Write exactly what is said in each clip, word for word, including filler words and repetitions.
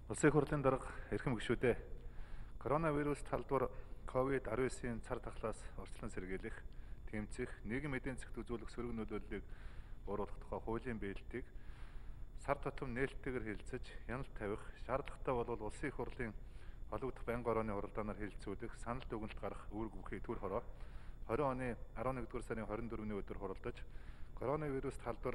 Улсын хурлын дарга эрхэм гишүүдээ коронавирус талбар ковид арвисын цар тахлаас орчлон сэргийлэх, тэмцэх, нийгэм эдийн засгт үзүүлэх сөрөг нөлөөллийг бууруулах тухай хуулийн бэлтгийг сар тутам нээлттэйгээр хэлэлцэж, хяналт тавих, шаардлагатай бол улсын хурлын холбогдох байнгын орооны хуралдаанаар хэлэлцүүлэх, санал дүгнэлт гарах үүрэг бүхий төр хороо двадцать оны арваннэгдүгээр сарын хорин дөрөвний өдөр хуралдаж, коронавирус талбар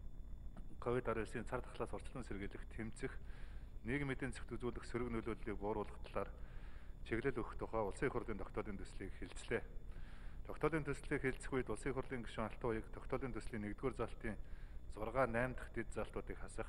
ковид арвисын цар тахлаас орчлон сэргийлэх, тэмцэх, нийгэм эдийн засгт үзүүлэх сөрөг нөлөөллийг бууруулах талаар чиглэл өгөх тухай улсын хурлын тогтоолын төслийг хэлэлцлээ. Тогтоолын төслийг хэлэлцэх үед улсын хурлын гишүүн Алтан уяг тогтоолын төслийн нэгдүгээр залтын зураг найман дахь дэд залтуудыг хасах,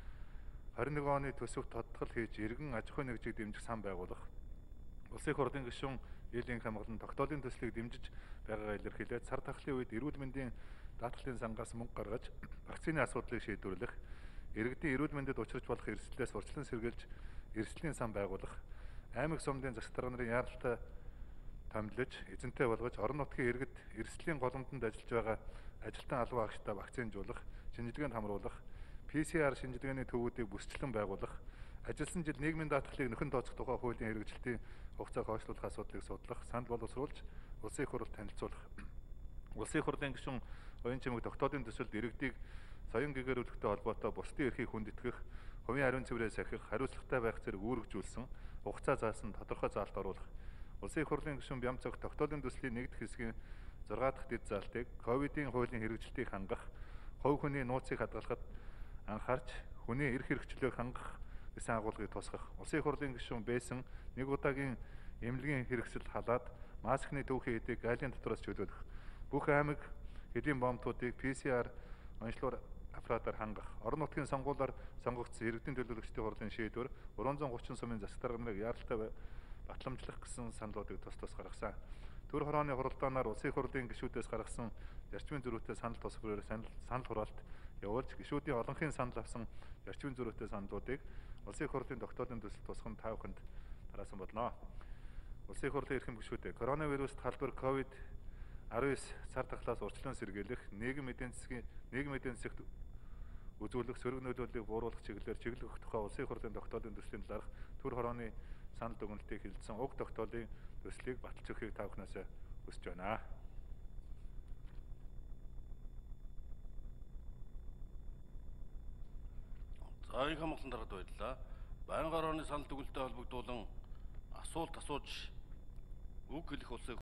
хорин нэгэн оны төсөвт тодтгол хийж иргэн аж ахуйн нэгжийг дэмжих сан байгуулах, улсын хурлын гишүүн Ил Инх хамгаалан тогтоолын төслийг дэмжиж байгаагаа илэрхийлээд сар тахлын үед эрүүл мэндийн даатгалын сангаас мөнгө гаргаж вакцины асуудлыг шийдвэрлэх, иргэдийн эрүүл мэндэд учрах болох эрсдлээс урьдчилан сэргийлж эрсдлийн сан байгуулах, аймаг сумдын засаг дарга нарын яаралтай томилж, эзэнтэй болгож орон нутгийн иргэд эрсдлийн голомдонд ажиллаж байгаа ажилтан албан хаагчдаа вакцинжуулах, шинжилгээнд хамруулах, пэ цэ эр шинжилгээний төвүүдийг бүсчлэн байгуулах, ажилласан жил нийгмийн даатгалыг нөхөн тооцох тухай хуулийн хэрэгжилтийн хугацааг хойшлуулах асуудлыг судлах, санал боловсруулж улсын хурлд танилцуулах. Улсын хурлын гишүүн Оюун Чимэг тогтоолын төсөлд иргэдийг соён гэгээрүүлэхтэй холбоотой бусдын эрхийг хүндэтгэх, хувийн ариун цэврээ сахих, хариуцлагатай байх зэрэг үүргэжүүлсэн хугацаа заасан тодорхой заалт оруулах. Улсын хурлын гишүүн Бямцогт тогтоолын төслийн нэг дахь хэсгийн зураг дахь дэд залтыг ковидын хуулийн хэрэгжилтийг хангах, хувь хүний нууцыг хадгалахад анхаарч хүний эрх хэрэгчлөөг хангах гэсэн агуулгыг тусгах. Улсын хурлын гишүүн Бэсэн нэг удаагийн эмнэлгийн хэрэгсэл халаад маскны түүхийн хэдийг айлын дотроос чөлөөлөх. Бүх аймаг хэдийн бомтуудыг пэ цэ эр онцлогоор аппаратаар хангах. Орон нутгийн сонгуулиар сонгогдсон иргэдийн төлөөлөгчдийн хурлын шийдвэр гурван зуун гучин сумын засаг дарга нарыг яаралтай батламжлах гэсэн саналуудыг тус тус гаргасан. Төр хорооны хуралдаанаар улсын хурлын гишүүдээс гаргасан зарчмын зөрүүтэй санал тусвараар санал хураалт явуулж, гишүүдийн олонхын санал авсан зарчмын зөрүүтэй саналуудыг улсын хурлын тогтоолын төсөл тусган та бүхэнд тараасан болно. Улсын хурлын эрхэм гишүүдээ коронавирус талбар ковид арван цар тахлаас урьдчилан сэргийлэх, нийгэм эдийн засгийн нийгэм эдийн засгт үзүүлэх сөрөг нөлөөллийг бууруулах чиглэлээр чиглэл өгөх тухай улсын хурлын тогтоолын төслийн талаарх төр хорооны санал дүгнэлтийг хэлэлцсэн уг тогтоолын төслийг баталж өгөхийг та бүхнээс хүсэж байна. За их хамгаалсан даргад баярлалаа. Байнгын орооны санал дүгнэлттэй холбогдуулан асуулт асууж үг хэлэх улсын